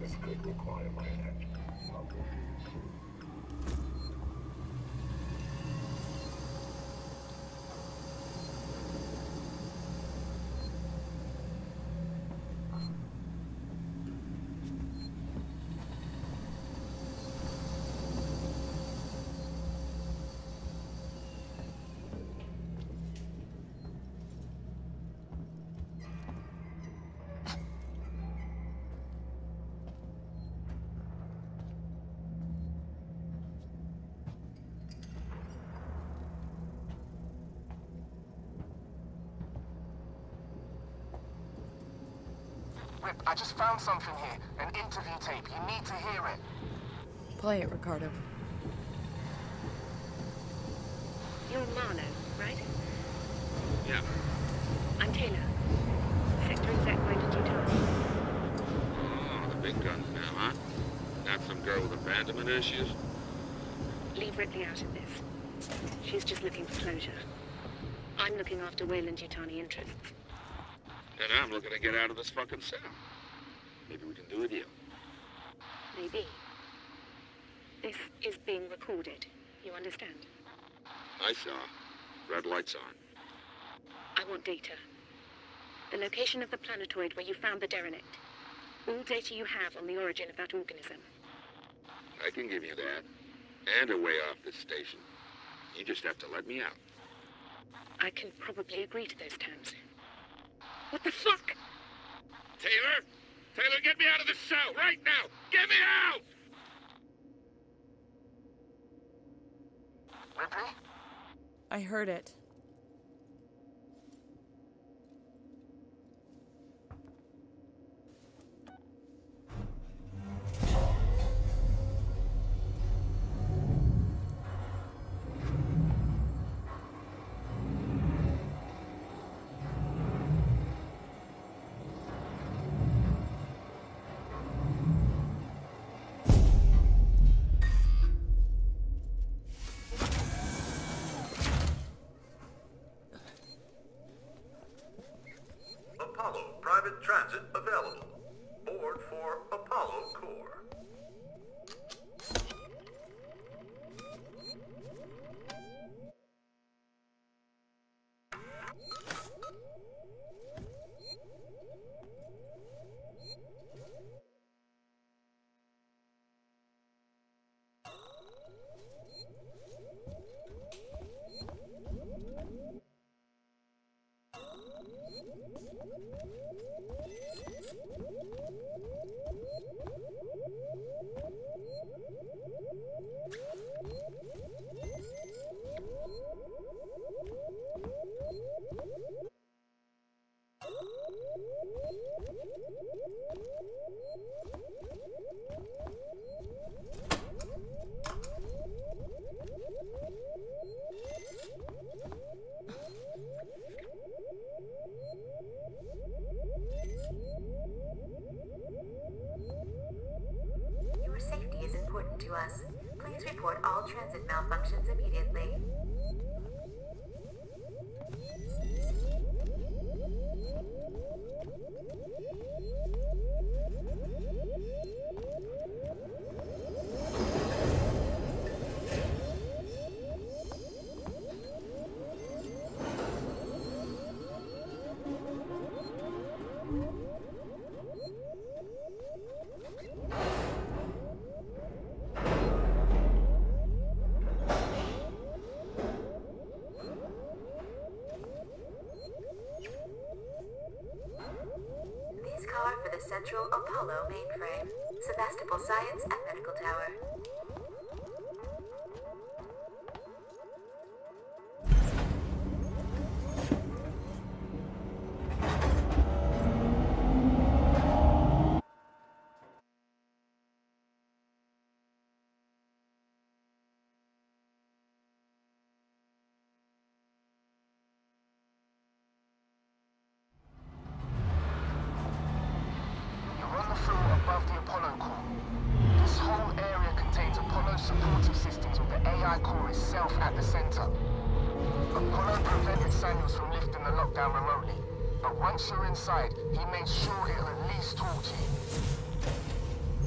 This could require my attention. I'll go to you soon. Rip, I just found something here. An interview tape. You need to hear it. Play it, Ricardo. You're Marlowe, right? Yeah. I'm Taylor. Sector exec going to Utah. Oh, the big guns now, huh? Not some girl with abandonment issues? Leave Ripley out of this. She's just looking for closure. I'm looking after Wayland-Yutani interests. And I'm looking to get out of this fucking cell. Maybe we can do a deal. Maybe. This is being recorded. You understand? I saw. Red lights on. I want data. The location of the planetoid where you found the derelict. All data you have on the origin of that organism. I can give you that. And a way off this station. You just have to let me out. I can probably agree to those terms. What the fuck? Taylor! Taylor, get me out of this cell right now! Get me out! Ripley? I heard it. Apollo private transit available. Board for Apollo Core. Your safety is important to us. Please report all transit malfunctions immediately. These are for the Central Apollo mainframe, Sebastopol Science and Medical Tower. Above the Apollo core. This whole area contains Apollo supportive systems with the AI core itself at the center. Apollo prevented Samuels from lifting the lockdown remotely, but once you're inside, he made sure he'll at least talk to you.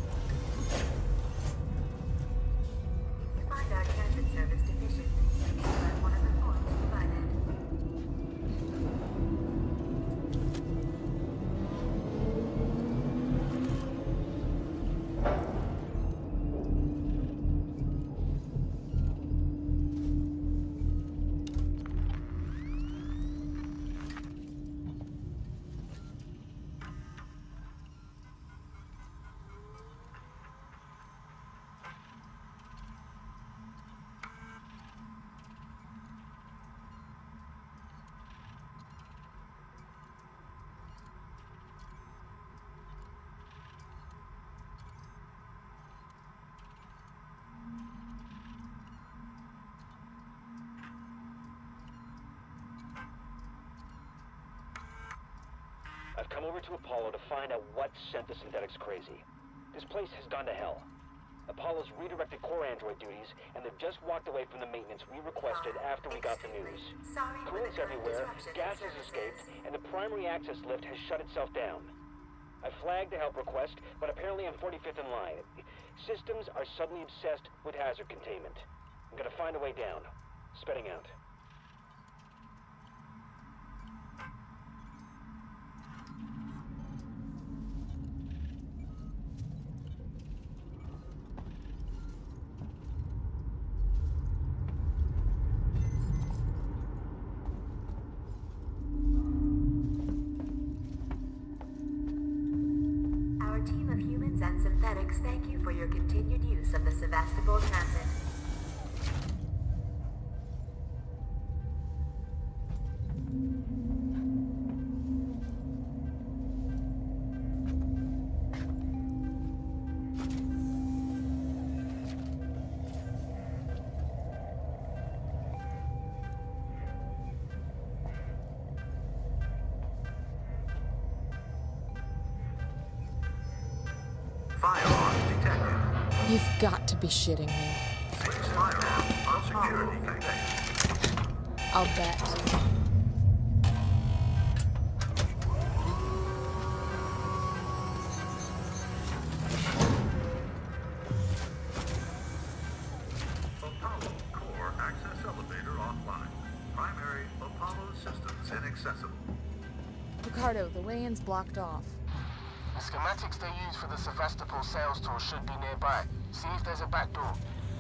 come over to Apollo to find out what sent the synthetics crazy. This place has gone to hell. Apollo's redirected core android duties, and they've just walked away from the maintenance we requested after we got the news. Sorry for the Coolant's current everywhere, disruption gas in has services. escaped, and the primary access lift has shut itself down. I flagged the help request, but apparently I'm 45th in line. Systems are suddenly obsessed with hazard containment. I'm gonna find a way down. Spitting out. Our team of humans and synthetics thank you for your continued use of the Sevastopol Transit. Firearms detected. You've got to be shitting me. Six firearms on security contained. I'll bet. Apollo core access elevator offline. Primary Apollo systems inaccessible. Ricardo, the way-in's blocked off. The schematics they use for the Sevastopol sales tour should be nearby. See if there's a back door.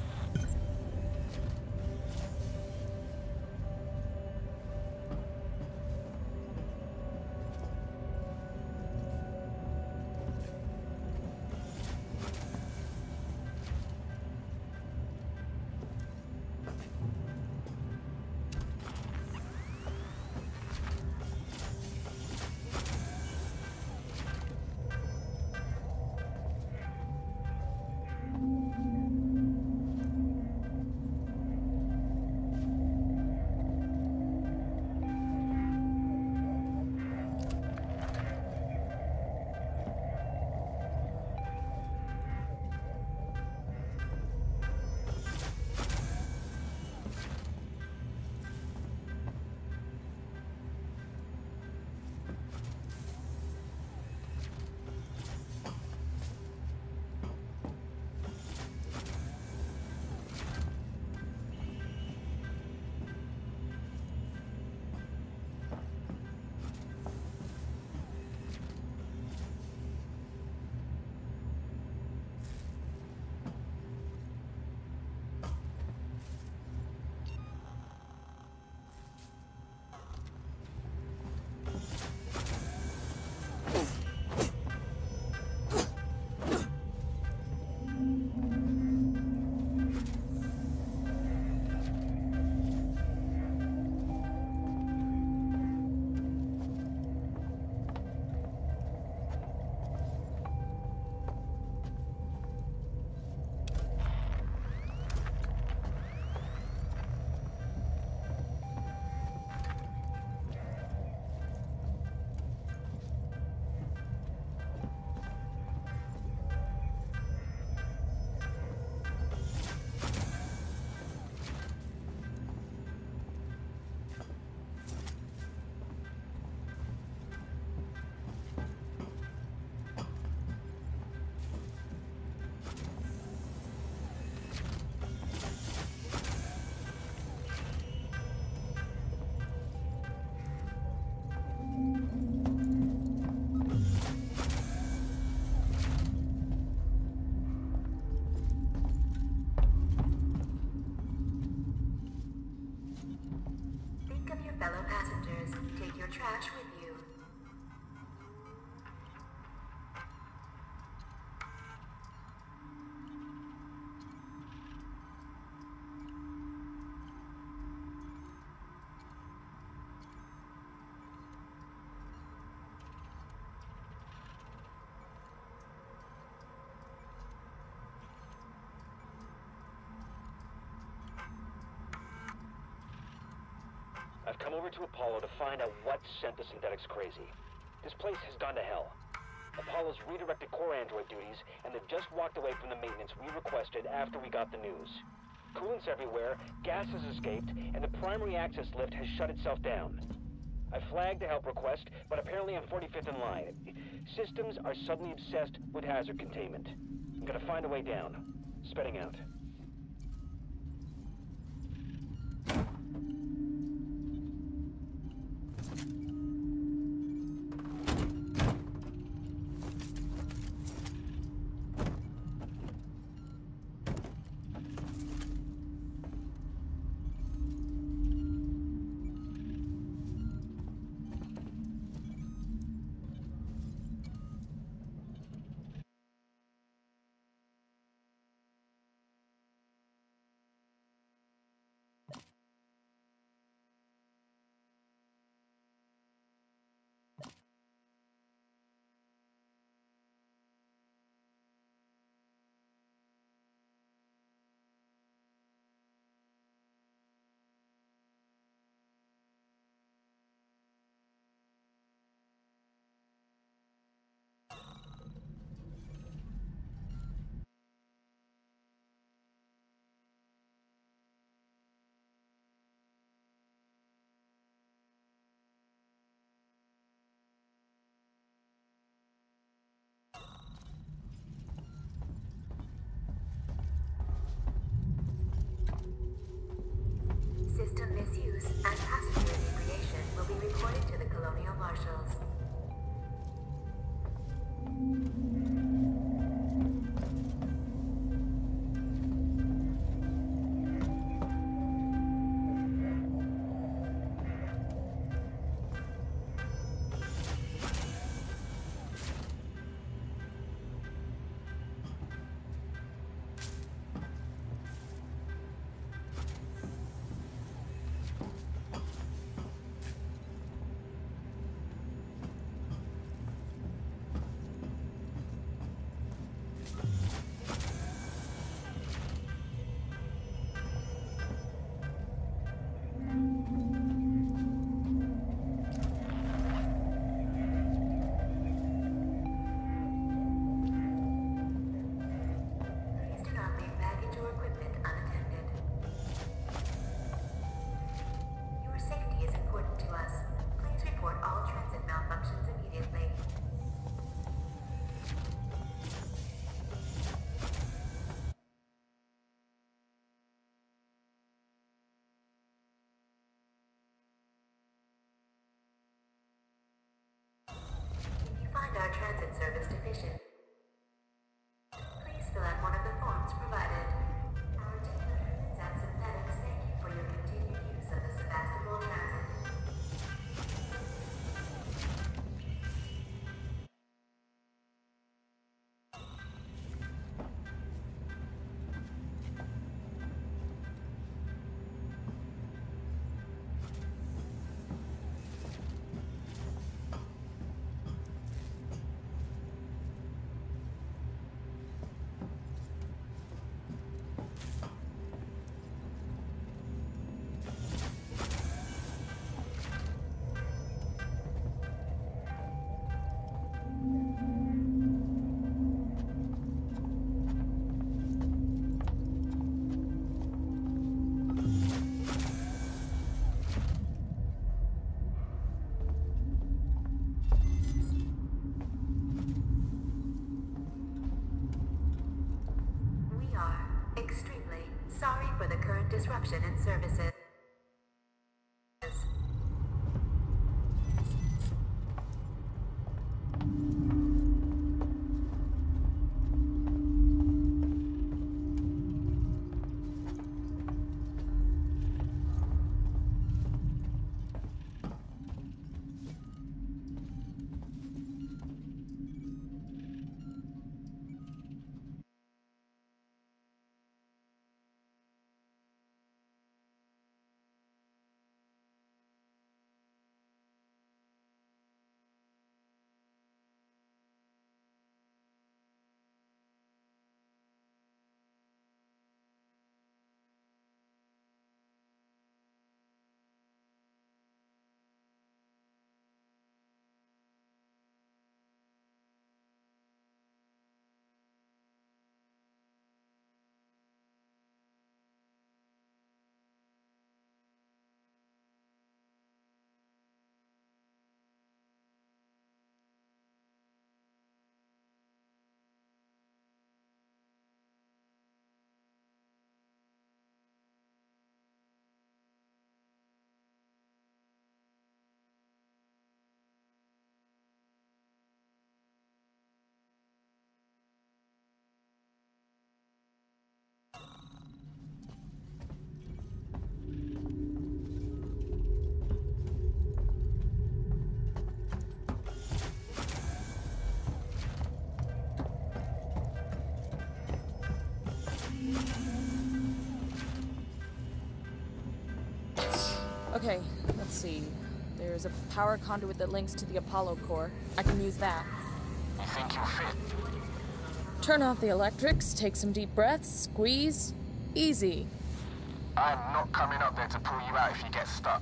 Fellow passengers, take your trash with you. I've come over to Apollo to find out what sent the synthetics crazy. This place has gone to hell. Apollo's redirected core android duties, and they've just walked away from the maintenance we requested after we got the news. Coolant's everywhere, gas has escaped, and the primary access lift has shut itself down. I flagged the help request, but apparently I'm 45th in line. Systems are suddenly obsessed with hazard containment. I'm gonna find a way down. Spitting out. System misuse and passenger inebriation will be reported to the Colonial Marshals. Our transit service deficient. Please fill out one of the forms provided. Our team of humans and synthetics thank you for your continued use of the Sebastopol transit. Sorry for the current disruption in services. Okay, let's see. There's a power conduit that links to the Apollo core. I can use that. You think you'll fit? Turn off the electrics, take some deep breaths, squeeze. Easy. I'm not coming up there to pull you out if you get stuck.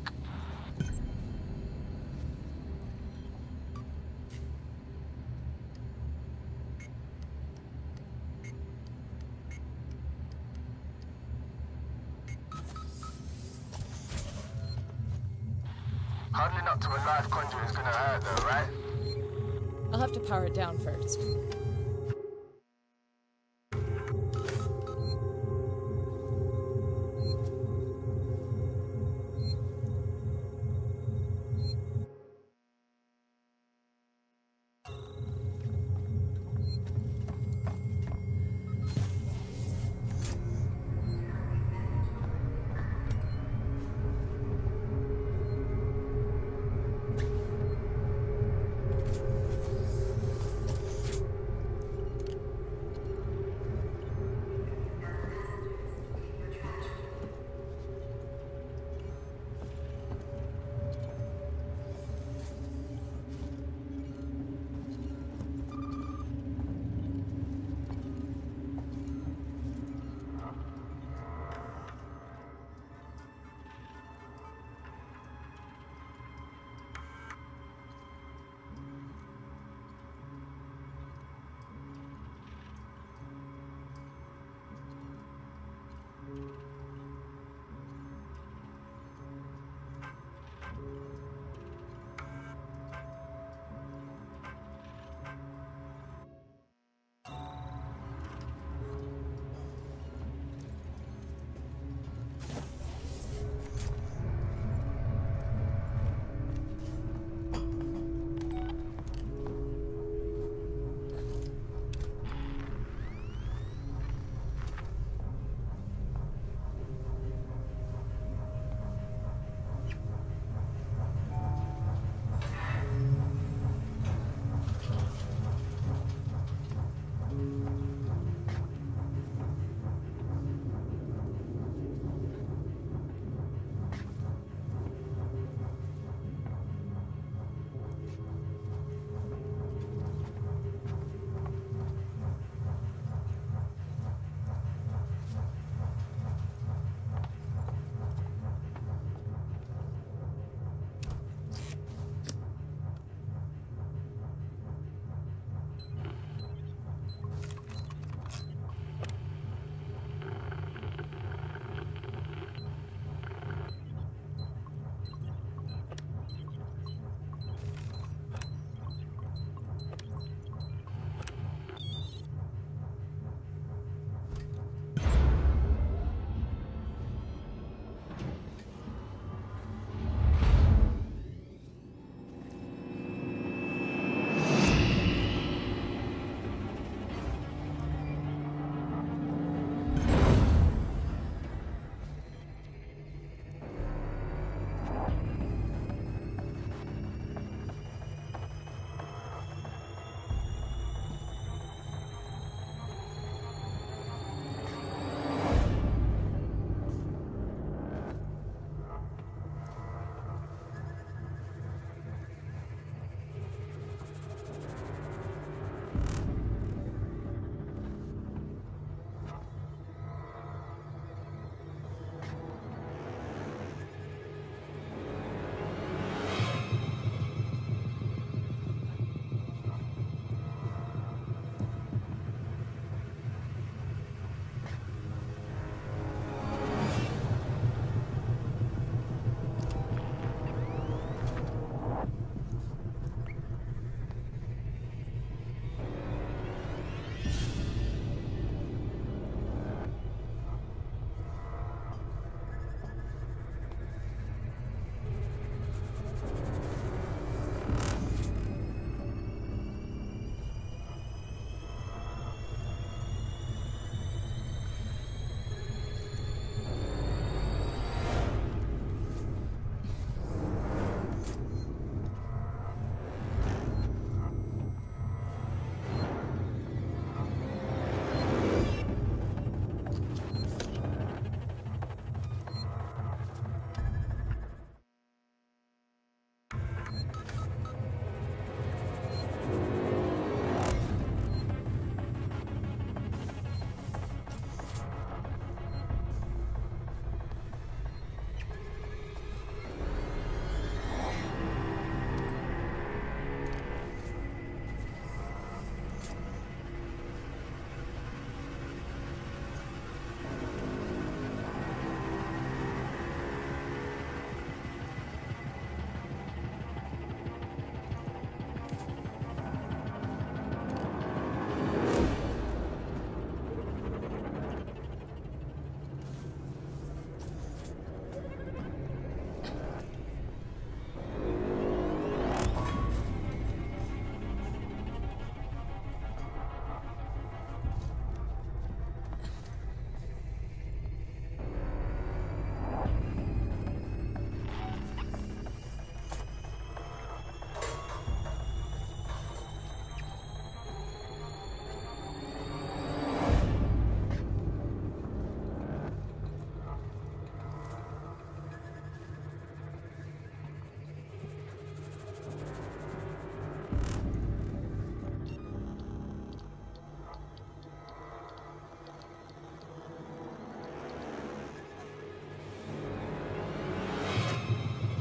Huddling up to a live conduit is gonna hurt though, right? I'll have to power it down first.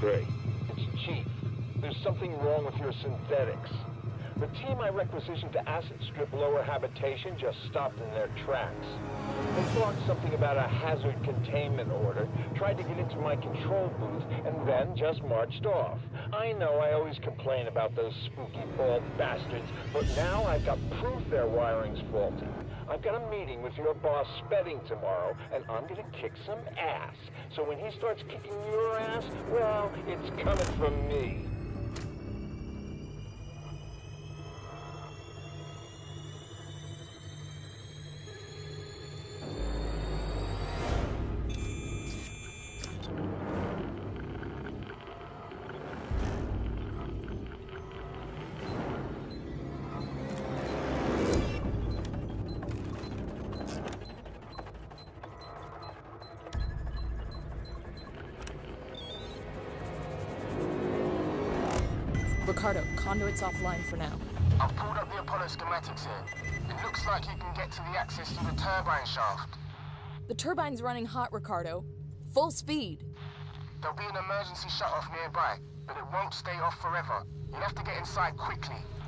Ripley. It's Chief. There's something wrong with your synthetics. The team I requisitioned to acid strip lower habitation just stopped in their tracks. They thought something about a hazard containment order, tried to get into my control booth, and then just marched off. I know I always complain about those spooky bald bastards, but now I've got proof their wiring's faulty. I've got a meeting with your boss Spedding tomorrow, and I'm gonna kick some ass. So when he starts kicking your ass, well, it's coming from me. Ricardo, conduit's offline for now. I've pulled up the Apollo schematics here. It looks like you can get to the access through the turbine shaft. The turbine's running hot, Ricardo. Full speed. There'll be an emergency shut-off nearby, but it won't stay off forever. You'll have to get inside quickly.